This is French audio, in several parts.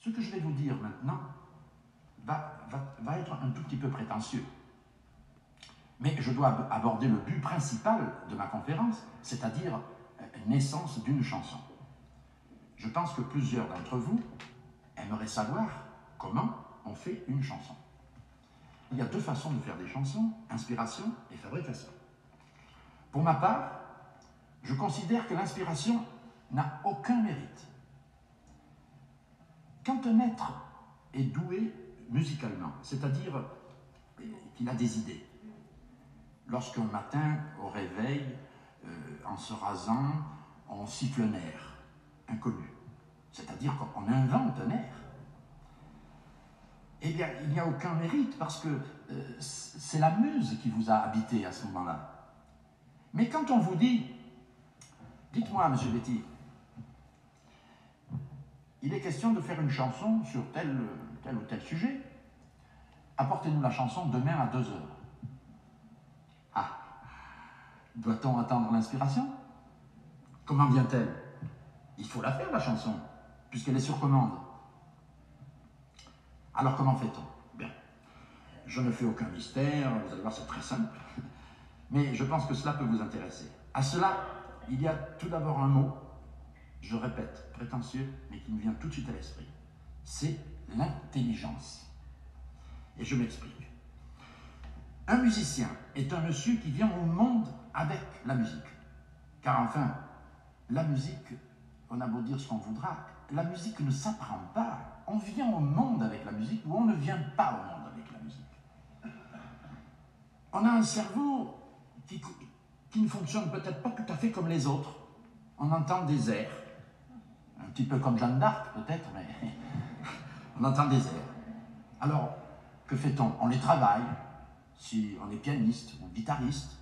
Ce que je vais vous dire maintenant va être un tout petit peu prétentieux. Mais je dois aborder le but principal de ma conférence, c'est-à-dire naissance d'une chanson. Je pense que plusieurs d'entre vous aimeraient savoir comment on fait une chanson. Il y a deux façons de faire des chansons, inspiration et fabrication. Pour ma part, je considère que l'inspiration n'a aucun mérite. Quand un être est doué musicalement, c'est-à-dire qu'il a des idées, lorsqu'un matin, au réveil, en se rasant, on siffle un air inconnu, c'est-à-dire qu'on invente un air, eh bien, il n'y a aucun mérite parce que c'est la muse qui vous a habité à ce moment-là. Mais quand on vous dit, dites-moi, monsieur Betty, il est question de faire une chanson sur tel ou tel sujet, apportez-nous la chanson demain à 2 heures. Ah, doit-on attendre l'inspiration? Comment vient-elle? Il faut la faire, la chanson, puisqu'elle est sur commande. Alors comment fait-on? Bien, je ne fais aucun mystère, vous allez voir, c'est très simple, mais je pense que cela peut vous intéresser. À cela, il y a tout d'abord un mot, je répète, prétentieux, mais qui me vient tout de suite à l'esprit. C'est l'intelligence. Et je m'explique. Un musicien est un monsieur qui vient au monde avec la musique. Car enfin, la musique, on a beau dire ce qu'on voudra, la musique ne s'apprend pas. On vient au monde avec la musique ou on ne vient pas au monde avec la musique. On a un cerveau qui ne fonctionne peut-être pas tout à fait comme les autres. On entend des airs, un petit peu comme Jeanne d'Arc peut-être, mais on entend des airs. Alors, que fait-on? On les travaille, si on est pianiste ou guitariste.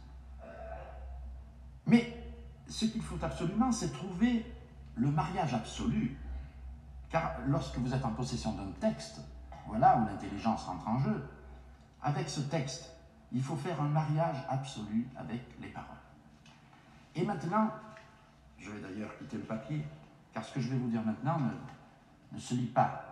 Mais ce qu'il faut absolument, c'est trouver le mariage absolu. Car lorsque vous êtes en possession d'un texte, voilà où l'intelligence rentre en jeu. Avec ce texte, il faut faire un mariage absolu avec les paroles. Et maintenant, je vais d'ailleurs quitter le papier, car ce que je vais vous dire maintenant ne se lit pas.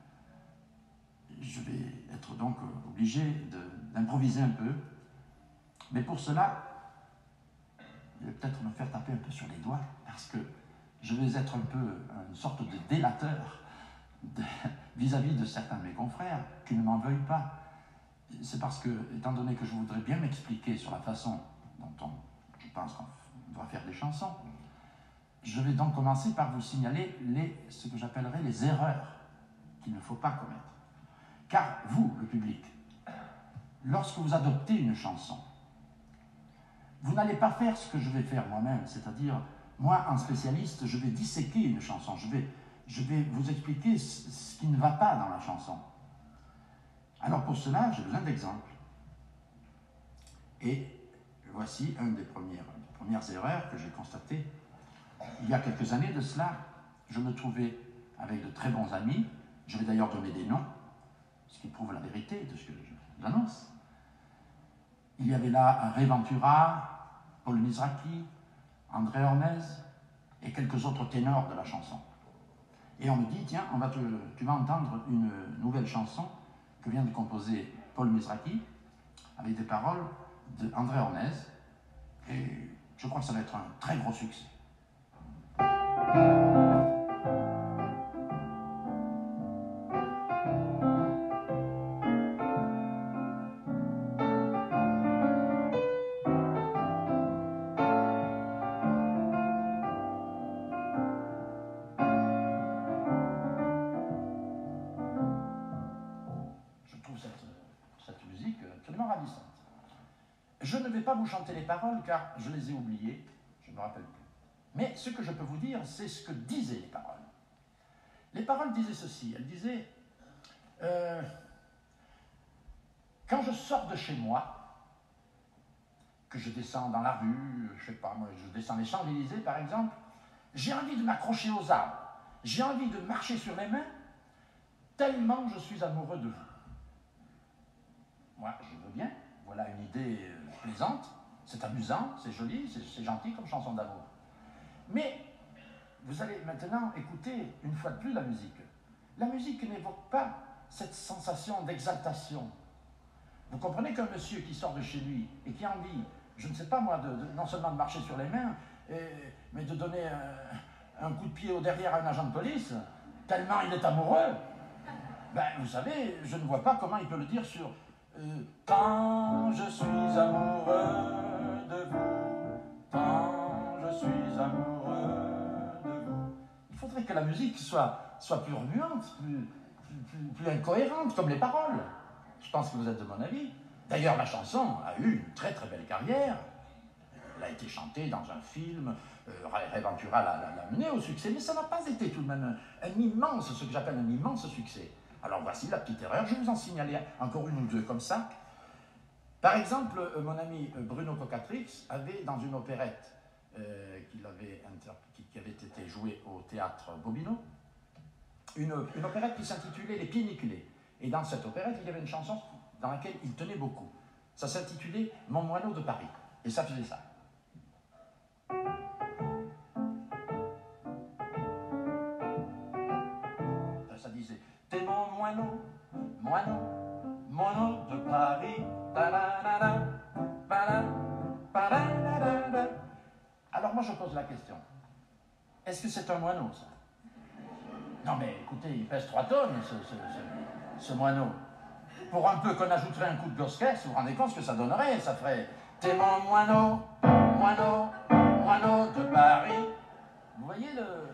Je vais être donc obligé d'improviser un peu, mais pour cela, je vais peut-être me faire taper un peu sur les doigts, parce que je vais être un peu une sorte de délateur vis-à-vis de certains de mes confrères qui ne m'en veuillent pas. C'est parce que, étant donné que je voudrais bien m'expliquer sur la façon dont je pense qu'on doit faire des chansons, je vais donc commencer par vous signaler ce que j'appellerais les erreurs qu'il ne faut pas commettre. Car vous, le public, lorsque vous adoptez une chanson, vous n'allez pas faire ce que je vais faire moi-même, c'est-à-dire, moi, en spécialiste, je vais disséquer une chanson, je vais vous expliquer ce qui ne va pas dans la chanson. Alors pour cela, j'ai besoin d'exemples. Et voici une des premières erreurs que j'ai constatées. Il y a quelques années de cela, je me trouvais avec de très bons amis, je vais d'ailleurs donner des noms, ce qui prouve la vérité de ce que j'annonce. Il y avait là Ray Ventura, Paul Mizrachi, André Hornez et quelques autres ténors de la chanson. Et on me dit, tiens, tu vas entendre une nouvelle chanson que vient de composer Paul Mizrachi avec des paroles d'André Hornez. Et je crois que ça va être un très gros succès. Cette musique absolument ravissante. Je ne vais pas vous chanter les paroles car je les ai oubliées, je ne me rappelle plus. Mais ce que je peux vous dire, c'est ce que disaient les paroles. Les paroles disaient ceci, elles disaient quand je sors de chez moi, que je descends dans la rue, je sais pas moi, je descends les Champs-Élysées par exemple, j'ai envie de m'accrocher aux arbres, j'ai envie de marcher sur les mains, tellement je suis amoureux de vous. Moi, je veux bien, voilà une idée plaisante, c'est amusant, c'est joli, c'est gentil comme chanson d'amour. Mais vous allez maintenant écouter une fois de plus la musique. La musique n'évoque pas cette sensation d'exaltation. Vous comprenez qu'un monsieur qui sort de chez lui et qui a envie, je ne sais pas moi, non seulement de marcher sur les mains, mais de donner un coup de pied au derrière à un agent de police, tellement il est amoureux, ben, vous savez, je ne vois pas comment il peut le dire sur quand je suis amoureux de vous, quand je suis amoureux de vous. Il faudrait que la musique soit plus remuante, plus incohérente, comme les paroles. Je pense que vous êtes de mon avis. D'ailleurs, la chanson a eu une très très belle carrière. Elle a été chantée dans un film, Ray Ventura l'a mené au succès, mais ça n'a pas été tout de même un immense, ce que j'appelle un immense succès. Alors voici la petite erreur, je vais vous en signaler encore une ou deux comme ça. Par exemple, mon ami Bruno Cocatrix avait dans une opérette qui avait été jouée au théâtre Bobino, une opérette qui s'intitulait Les Pieds Nickelés. Et dans cette opérette, il y avait une chanson dans laquelle il tenait beaucoup. Ça s'intitulait Mon moineau de Paris. Et ça faisait ça. Ça disait T'es mon moineau, moineau, moineau de Paris. Alors moi je pose la question. Est-ce que c'est un moineau ça? Non mais écoutez, il pèse 3 tonnes ce moineau. Pour un peu qu'on ajouterait un coup de gosse-caisse, vous vous rendez compte ce que ça donnerait? Ça ferait T'es mon moineau, moineau, moineau de Paris. Vous voyez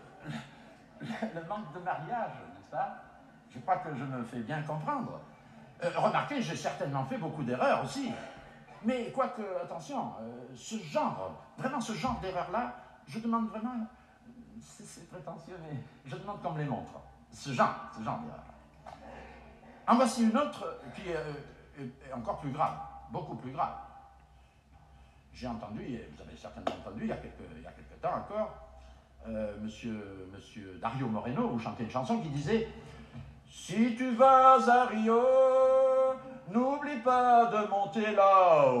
le manque de mariage, n'est-ce pas? Je crois que je me fais bien comprendre. Remarquez, j'ai certainement fait beaucoup d'erreurs aussi. Mais quoique, attention, ce genre d'erreur-là, je demande vraiment, c'est prétentieux, mais je demande qu'on me les montre. Ce genre d'erreur. En voici une autre qui est encore plus grave, beaucoup plus grave. J'ai entendu, et vous avez certainement entendu, il y a quelques temps encore, monsieur Dario Moreno, vous chantez une chanson qui disait « Si tu vas à Rio, n'oublie pas de monter là-haut. »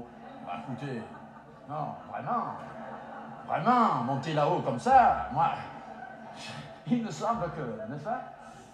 Bah écoutez, non, vraiment, monter là-haut comme ça, moi, il me semble que, n'est-ce pas?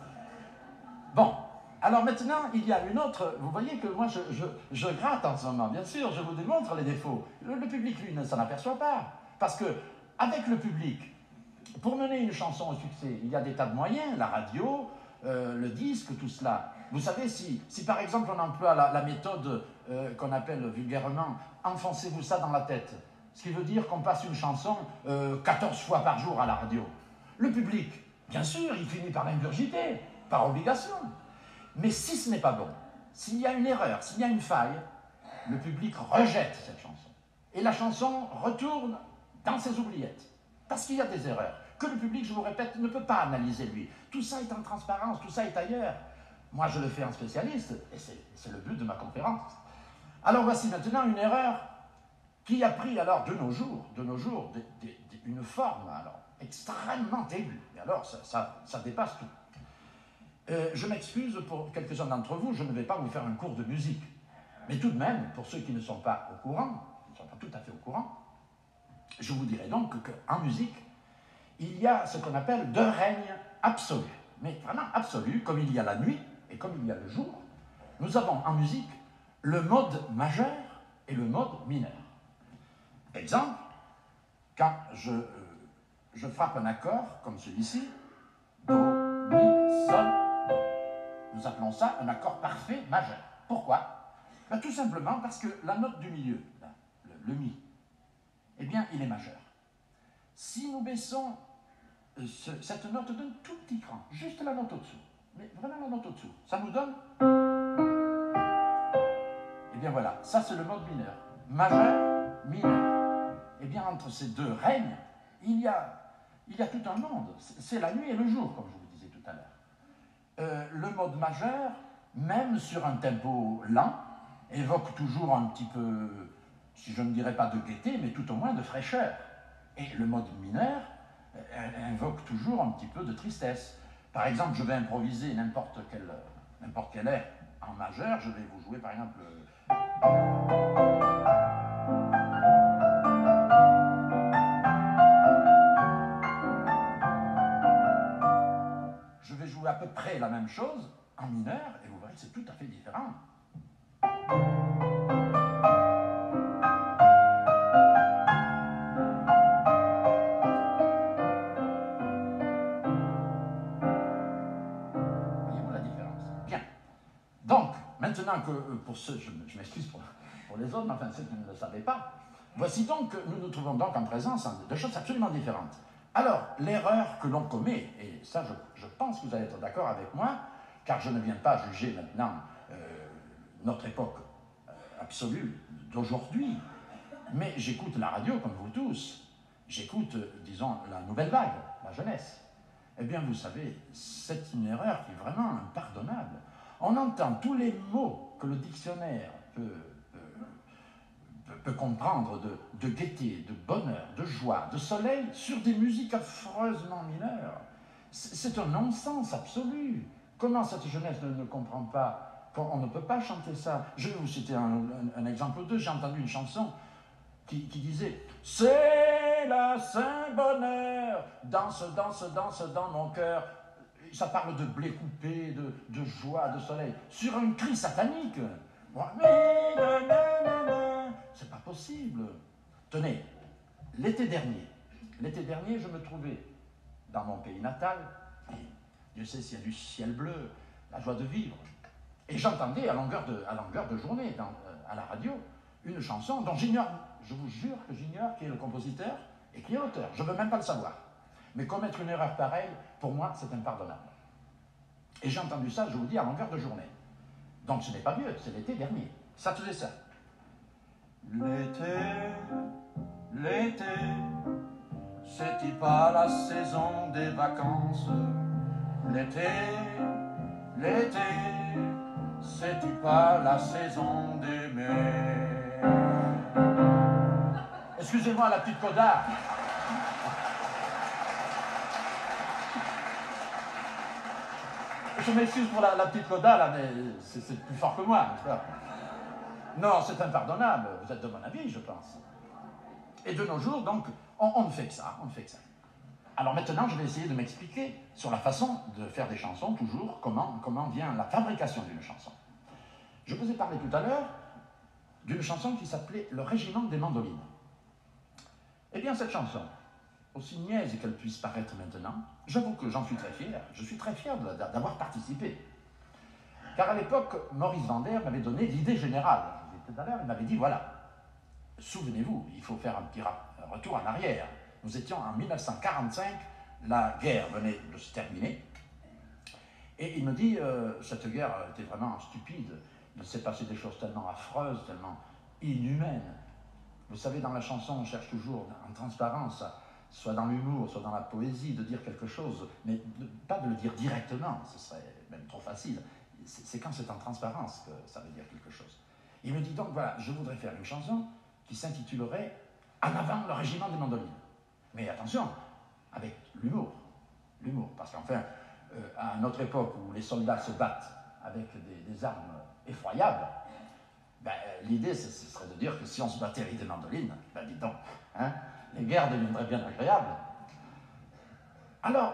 Bon, alors maintenant, il y a une autre, vous voyez que moi je gratte en ce moment, bien sûr, je vous démontre les défauts. Le public, lui, ne s'en aperçoit pas, parce que avec le public, pour mener une chanson au succès, il y a des tas de moyens, la radio, le disque, tout cela. Vous savez, si par exemple on emploie la méthode qu'on appelle vulgairement « enfoncez-vous ça dans la tête », ce qui veut dire qu'on passe une chanson 14 fois par jour à la radio. Le public, bien sûr, il finit par l'ingurgiter, par obligation. Mais si ce n'est pas bon, s'il y a une erreur, s'il y a une faille, le public rejette cette chanson. Et la chanson retourne dans ses oubliettes. Parce qu'il y a des erreurs que le public, je vous répète, ne peut pas analyser lui. Tout ça est en transparence, tout ça est ailleurs. Moi, je le fais en spécialiste, et c'est le but de ma conférence. Alors voici maintenant une erreur qui a pris alors de nos jours une forme alors extrêmement aiguë. Et alors ça dépasse tout. Je m'excuse pour quelques-uns d'entre vous, je ne vais pas vous faire un cours de musique. Mais tout de même, pour ceux qui ne sont pas au courant, qui ne sont pas tout à fait au courant, je vous dirai donc qu'en musique, il y a ce qu'on appelle 2 règnes absolus. Mais vraiment absolus, comme il y a la nuit et comme il y a le jour. Nous avons en musique le mode majeur et le mode mineur. Exemple, quand je frappe un accord comme celui-ci, Do, Mi, Sol, Do. Nous appelons ça un accord parfait majeur. Pourquoi? Ben, tout simplement parce que la note du milieu, là, le Mi, eh bien, il est majeur. Si nous baissons cette note d'un tout petit cran, juste la note au-dessous, mais vraiment la note au-dessous, ça nous donne... Eh bien voilà, ça c'est le mode mineur. Majeur, mineur. Eh bien entre ces 2 règnes, il y a tout un monde. C'est la nuit et le jour, comme je vous disais tout à l'heure. Le mode majeur, même sur un tempo lent, évoque toujours un petit peu, si je ne dirais pas de gaieté, mais tout au moins de fraîcheur. Et le mode mineur invoque toujours un petit peu de tristesse. Par exemple, je vais improviser n'importe quel air en majeur, je vais vous jouer par exemple... Je vais jouer à peu peu près la même chose en mineur, et vous verrez que c'est tout à fait différent. Voyez-vous la différence? Bien. Donc, maintenant que, pour ceux, je m'excuse pour les autres, mais enfin ceux qui ne le savaient pas, voici donc que nous nous trouvons donc en présence de choses absolument différentes. Alors, l'erreur que l'on commet, et ça je pense que vous allez être d'accord avec moi, car je ne viens pas juger maintenant notre époque absolue d'aujourd'hui, mais j'écoute la radio comme vous tous, j'écoute, disons, la nouvelle vague, la jeunesse. Eh bien, vous savez, c'est une erreur qui est vraiment impardonnable. On entend tous les mots que le dictionnaire peut comprendre de gaieté, de bonheur, de joie, de soleil, sur des musiques affreusement mineures. C'est un non-sens absolu. Comment cette jeunesse ne comprend pas qu'on ne peut pas chanter ça? Je vais vous citer un exemple ou deux. J'ai entendu une chanson qui disait « C'est la Saint-Bonheur, danse, danse, danse dans mon cœur ». Ça parle de blé coupé, de joie, de soleil, sur un cri satanique. Mais c'est pas possible. Tenez, l'été dernier, je me trouvais dans mon pays natal, et Dieu sait s'il y a du ciel bleu, la joie de vivre, et j'entendais à longueur de journée à la radio une chanson dont j'ignore, je vous jure que j'ignore qui est le compositeur et qui est l'auteur. Je ne veux même pas le savoir. Mais commettre une erreur pareille, pour moi, c'est impardonnable. Et j'ai entendu ça, je vous dis, à longueur de journée. Donc ce n'est pas vieux, c'est l'été dernier. Ça faisait ça. L'été, c'est-il pas la saison des vacances? L'été, c'est-il pas la saison d'aimer? Excusez-moi la petite coda. Je m'excuse pour la petite coda, là, mais c'est plus fort que moi, n'est-ce pas? Non, c'est impardonnable, vous êtes de mon avis, je pense. Et de nos jours, donc, on ne fait que ça, Alors maintenant, je vais essayer de m'expliquer sur la façon de faire des chansons, toujours, comment vient la fabrication d'une chanson. Je vous ai parlé tout à l'heure d'une chanson qui s'appelait « Le Régiment des mandolines ». Eh bien, cette chanson, aussi niaise qu'elle puisse paraître maintenant, j'avoue que j'en suis très fier. Je suis très fier d'avoir participé. Car à l'époque, Maurice Vander m'avait donné l'idée générale. Je vous ai dit tout à l'heure, il m'avait dit, voilà, souvenez-vous, il faut faire un petit retour en arrière. Nous étions en 1945, la guerre venait de se terminer. Et il me dit, cette guerre était vraiment stupide. Il s'est passé des choses tellement affreuses, tellement inhumaines. Vous savez, dans la chanson, on cherche toujours en transparence, soit dans l'humour, soit dans la poésie, de dire quelque chose, mais pas de le dire directement, ce serait même trop facile. C'est quand c'est en transparence que ça veut dire quelque chose. Il me dit donc, voilà, je voudrais faire une chanson qui s'intitulerait « En avant le régiment des mandolines ». Mais attention, avec l'humour, parce qu'enfin, à notre époque où les soldats se battent avec des armes effroyables, ben, l'idée, ce serait de dire que si on se battait avec des mandolines, ben dis donc, hein, les guerres deviendraient bien agréables. Alors,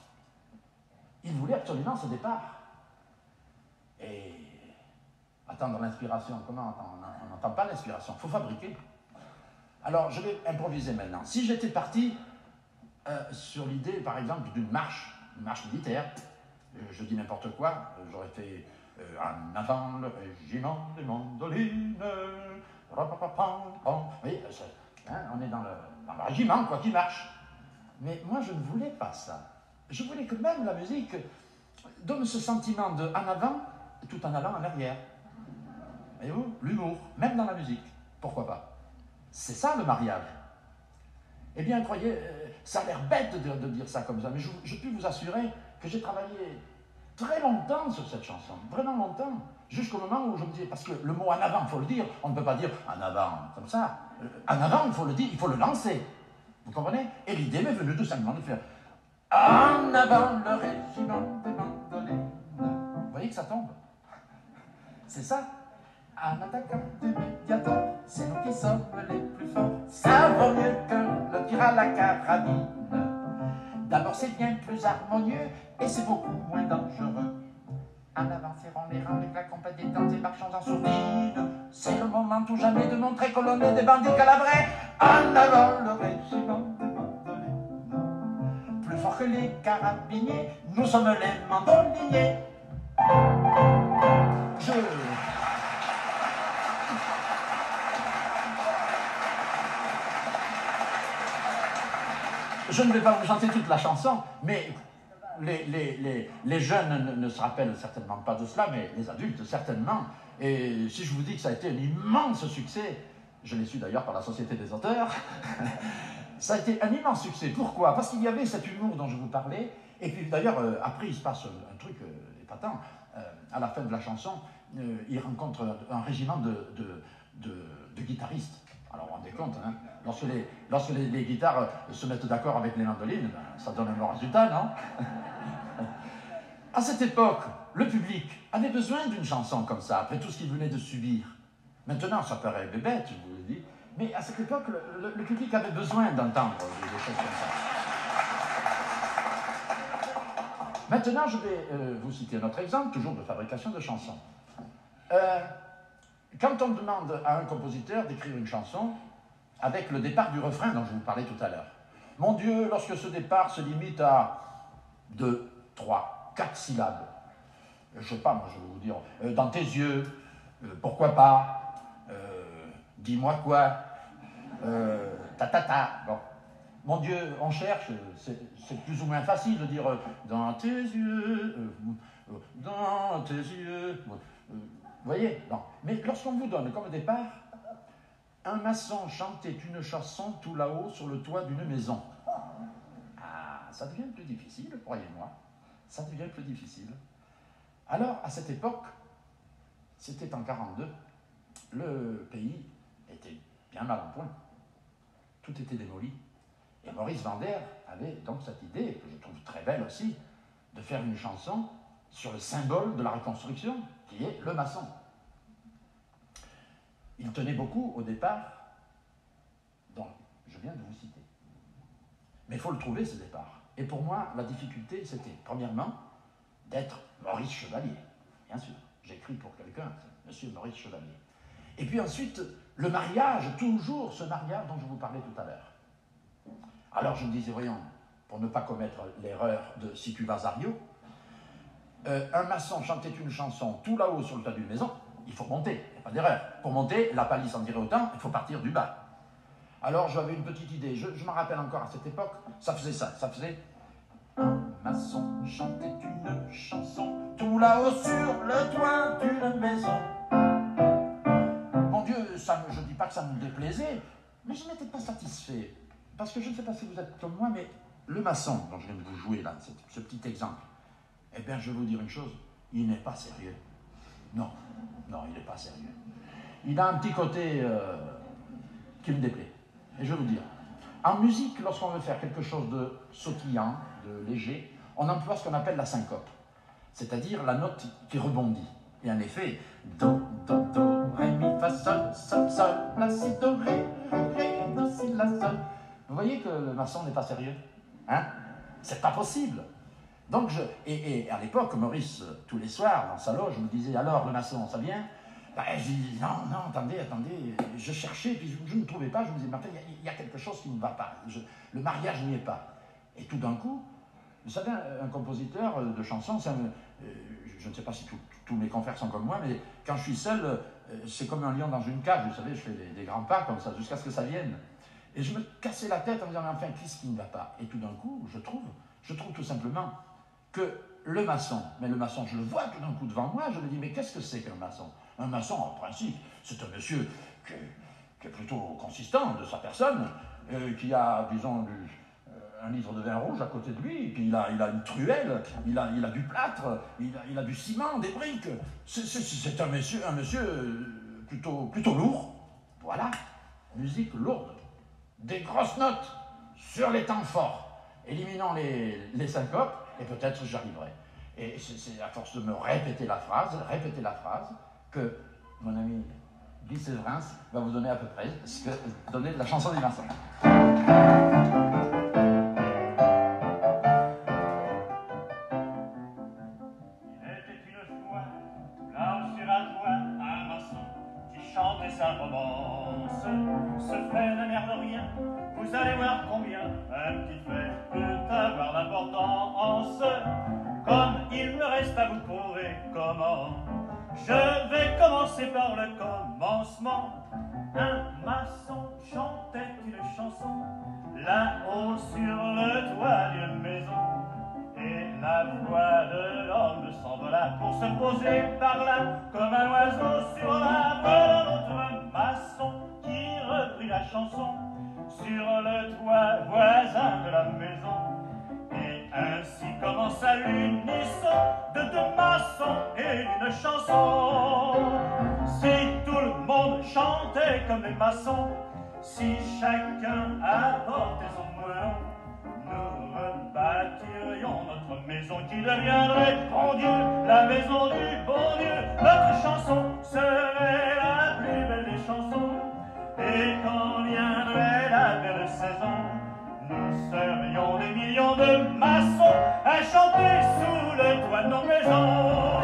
il voulait absolument ce départ. Et attendre l'inspiration, comment on n'entend pas l'inspiration, il faut fabriquer. Alors, je vais improviser maintenant. Si j'étais parti sur l'idée, par exemple, d'une marche militaire, je dis n'importe quoi, j'aurais fait en avant le régiment des mandolines, vous voyez, hein, on est dans le régiment, quoi, qui marche. Mais moi, je ne voulais pas ça. Je voulais que même la musique donne ce sentiment de en avant, tout en allant en arrière. Voyez-vous, l'humour, même dans la musique, pourquoi pas? C'est ça le mariage. Eh bien, croyez, ça a l'air bête de dire ça comme ça, mais je peux vous assurer que j'ai travaillé très longtemps sur cette chanson, vraiment longtemps, jusqu'au moment où je me disais, parce que le mot en avant, il faut le dire, on ne peut pas dire en avant comme ça. En avant, il faut le dire, il faut le lancer. Vous comprenez? Et l'idée m'est venue tout simplement de faire en avant le régiment des mandolines. Vous voyez que ça tombe? C'est ça. En attaquant du médiator, c'est nous qui sommes les plus forts. Ça vaut mieux que le tir à la carabine. D'abord c'est bien plus harmonieux et c'est beaucoup moins dangereux. En avant serrons les rangs, les claques complètes des temps et marchons en sourdine. C'est le moment tout jamais de montrer que l'on est des bandits calabrés. En avant le régiment des bandolets. Plus fort que les carabiniers, nous sommes les mandoliniers. Je ne vais pas vous chanter toute la chanson, mais les jeunes ne se rappellent certainement pas de cela, mais les adultes certainement. Et si je vous dis que ça a été un immense succès, je l'ai su d'ailleurs par la Société des auteurs, ça a été un immense succès. Pourquoi? Parce qu'il y avait cet humour dont je vous parlais, et puis d'ailleurs, après il se passe un truc épatant. À la fin de la chanson, il rencontre un régiment de guitaristes. Alors, vous vous rendez compte, hein, lorsque les guitares se mettent d'accord avec les mandolines, ben, ça donne un bon résultat, non? À cette époque, le public avait besoin d'une chanson comme ça, après tout ce qu'il venait de subir. Maintenant, ça paraît bébête, je vous le dis, mais à cette époque, le public avait besoin d'entendre des choses comme ça. Maintenant, je vais vous citer un autre exemple, toujours de fabrication de chansons. Quand on demande à un compositeur d'écrire une chanson avec le départ du refrain dont je vous parlais tout à l'heure, mon Dieu, lorsque ce départ se limite à 2, 3, 4 syllabes, je ne sais pas, moi je vais vous dire, dans tes yeux, pourquoi pas, dis-moi quoi, bon. Mon Dieu, on cherche, c'est plus ou moins facile de dire dans tes yeux, dans tes yeux. Vous voyez? Non. Mais lorsqu'on vous donne comme départ, un maçon chantait une chanson tout là-haut sur le toit d'une maison. Ah, ça devient plus difficile, croyez-moi. Ça devient plus difficile. Alors, à cette époque, c'était en 1942, le pays était bien mal en point. Tout était démoli. Et Maurice Vander avait donc cette idée, que je trouve très belle aussi, de faire une chanson sur le symbole de la reconstruction, qui est le maçon. Il tenait beaucoup au départ, dont je viens de vous citer. Mais il faut le trouver, ce départ. Et pour moi, la difficulté, c'était, premièrement, d'être Maurice Chevalier. Bien sûr, j'écris pour quelqu'un, Monsieur Maurice Chevalier. Et puis ensuite, le mariage, toujours ce mariage dont je vous parlais tout à l'heure. Alors je me disais, voyons, pour ne pas commettre l'erreur de Situ Vasario, un maçon chantait une chanson tout là-haut sur le toit d'une maison, il faut monter, il n'y a pas d'erreur. Pour monter, la palisse en dirait autant, il faut partir du bas. Alors j'avais une petite idée, je me rappelle encore à cette époque, ça faisait ça, ça faisait... Un maçon chantait une chanson tout là-haut sur le toit d'une maison. Mon Dieu, ça, je ne dis pas que ça me déplaisait, mais je n'étais pas satisfait. Parce que je ne sais pas si vous êtes comme moi, mais le maçon dont je viens de vous jouer là, ce petit exemple, eh bien je vais vous dire une chose, il n'est pas sérieux. Non, non, il n'est pas sérieux. Il a un petit côté qui me déplaît. Et je vais vous dire, en musique, lorsqu'on veut faire quelque chose de sautillant, de léger, on emploie ce qu'on appelle la syncope, c'est-à-dire la note qui rebondit. Et en effet, do, do, do, ré, mi, fa, sol, sol, sol, la, si, do, ré, ré, do, si, la, sol. Vous voyez que le maçon n'est pas sérieux, hein? C'est pas possible. Donc et à l'époque, Maurice, tous les soirs, dans sa loge, me disait, alors le maçon, ça vient? Ben, je dis, non, non, attendez, je cherchais, puis je ne trouvais pas, je me disais, Martin, il y a quelque chose qui ne va pas, le mariage n'y est pas. Et tout d'un coup, vous savez, un compositeur de chansons, je ne sais pas si tous mes confrères sont comme moi, mais quand je suis seul, c'est comme un lion dans une cage, vous savez, je fais des grands pas comme ça, jusqu'à ce que ça vienne. Et je me cassais la tête en me disant, mais enfin, qu'est-ce qui ne va pas? Et tout d'un coup, je trouve tout simplement que le maçon, mais le maçon, je le vois tout d'un coup devant moi, je me dis, mais qu'est-ce que c'est qu'un maçon? Un maçon, en principe, c'est un monsieur qui est plutôt consistant de sa personne, qui a, disons, un litre de vin rouge à côté de lui, et puis il a une truelle, il a du plâtre, il a du ciment, des briques. C'est un monsieur plutôt lourd. Voilà, musique lourde. Des grosses notes sur les temps forts, éliminant les syncopes, et peut-être j'arriverai. Et c'est à force de me répéter la phrase, que mon ami Guy Séverins va vous donner à peu près ce que donnait la chanson des maçons. sa romance se fait d'un air de rien. Vous allez voir combien un petit fait peut avoir d'importance. Comme il me reste à vous prouver comment, je vais commencer par le commencement. Un maçon chantait une chanson là-haut sur le toit d'une maison, et la voix de l'homme s'envola pour se poser par là comme un oiseau sur la voie d'un autre maçon qui reprit la chanson sur le toit voisin de la maison. Et ainsi commença l'unisson de deux maçons et une chanson. Si tout le monde chantait comme les maçons, si chacun apportait son moulin, nous rebâtirions notre maison qui deviendrait, bon Dieu, la maison du bon Dieu. Notre chanson serait la plus belle des chansons, et quand viendrait la belle saison, nous serions des millions de maçons à chanter sous le toit de nos maisons.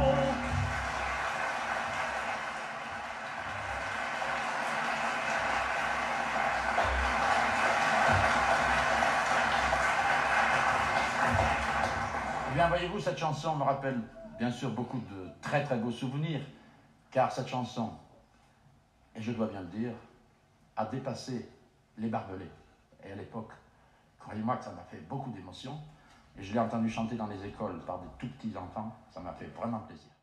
Eh bien, voyez-vous, cette chanson me rappelle bien sûr beaucoup de très très beaux souvenirs, car cette chanson, et je dois bien le dire, a dépassé les barbelés. Et à l'époque, croyez-moi que ça m'a fait beaucoup d'émotion, et je l'ai entendu chanter dans les écoles par des tout petits enfants, ça m'a fait vraiment plaisir.